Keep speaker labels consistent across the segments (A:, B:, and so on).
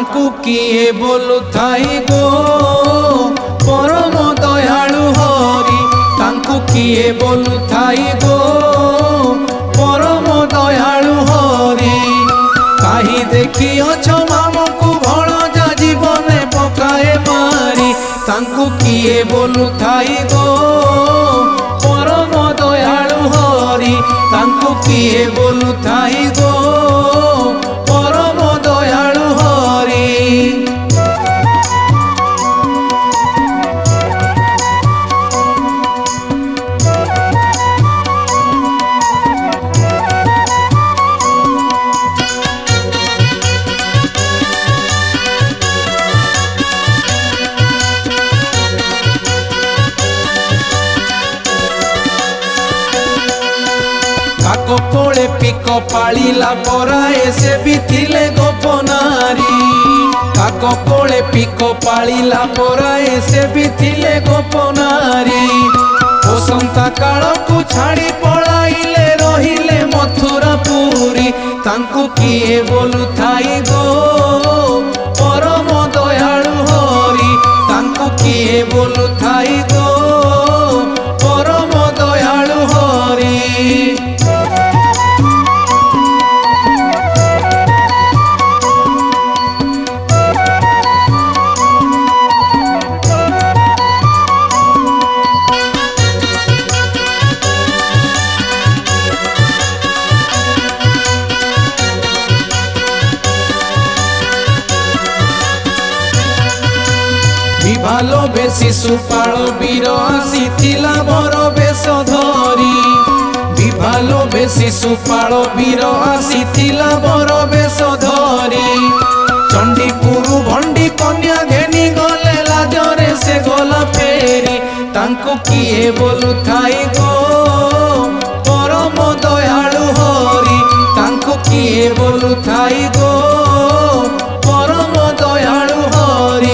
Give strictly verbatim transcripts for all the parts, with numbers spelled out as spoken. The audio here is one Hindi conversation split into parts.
A: तांकु किए बोलु थाई गो परम दयालु हरि तांकु किए बोलु थाई गो परम दयालु हरि काहि देखी अछो मामकु भणजा जीवने पकाए मारी तांकु किए बोलु थाई गो परम दयालु हरि तांकु किए बोलु थाई गो परम दयालु हरि। काको कोले पिको पाळीला पराए से भी थिले गोपनारी काको कोले पिको पाळीला पराए से भी थिले गोपनारी बसंता काल को छाड़ी पळाइले रहिले मथुरा पुरी तांकु किए बोलु थाई गो परम दयालु हरि तांकु किए बोलु थाई गो परम दयालु हरि। विभालो बे शिशुपाल वीर आसीथिला बर बेश धरी विभालो बे शिशुपाल वीर आसीथिला बर बेश धरी चंडीपुरु भंडी कन्या घेनी गले लाजरे से गला फेरी तांकु किए बोलु थाई गो परम दयालु हरि तांकु किए बोलु थाई गो परम दयालु हरि।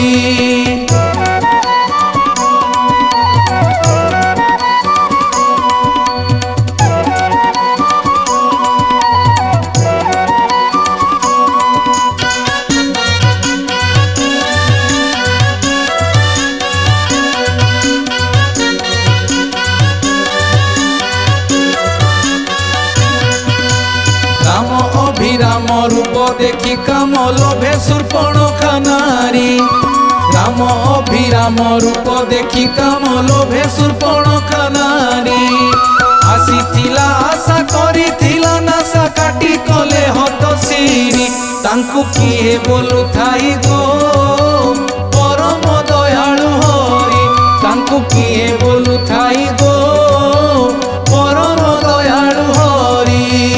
A: राम रूप देखी काम लोभे शूर्पणखा नारी राम अभिराम रूप देखी काम लोभे शूर्पणखा नारी आसीथिला आशा करिथिला नासा काटी कले हत सिरी तांकु किए बोलु थाई गो परम दयालु हरि तांकु किए बोलु थाई गो परम दयालु हरि।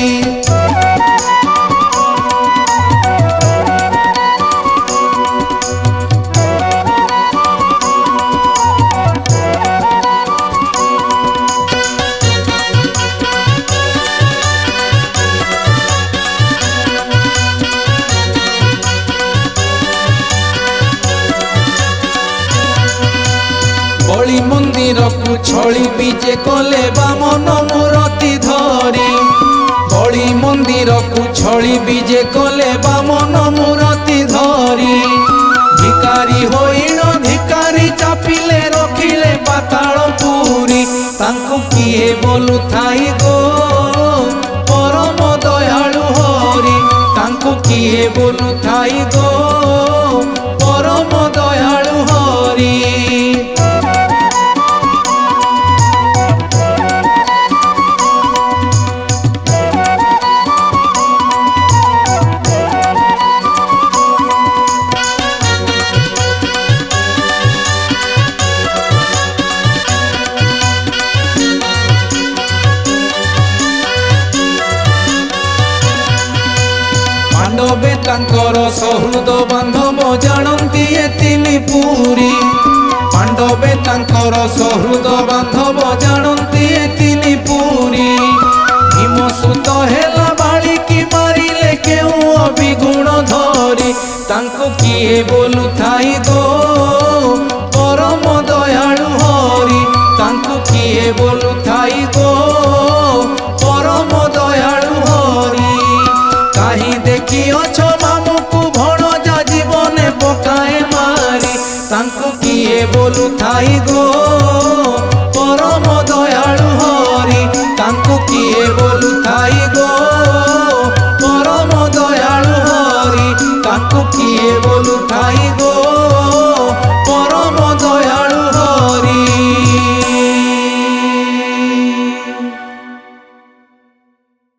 A: बलि मंदिर को छली बीजे कले बामन मूर्ति धरी बलि मंदिर को छली बीजे कले बामन मूर्ति धरी भिकारी होइण भिकारी चापिले रखिले पाताल पुरी तांकु किए बोलु थाई गो परम दयालु हरि तांकु किए बोलु थाई गो परम दयालु हरि। पांडवे तांकर सहृद बांधव जानती एतिनी पुरी पांडवे तांकर सहृद बांधव जानती एतिनी पुरी भीमसुत हेला बालिकी मारिले केउ अभिगुण धरी तांको किए बोलु थाई गो परम दयालु हरि तांको किए बोलु थाई गो परम दयालु हरि काहि देखी अछ मामुकु भणजा जीवन ଥାଇ ଗୋ परम दयालु हरि तांको किए बोलु ଥାଇ गो परम दयालु हरि तांको किए बोलु ଥାଇ गो परम दयालु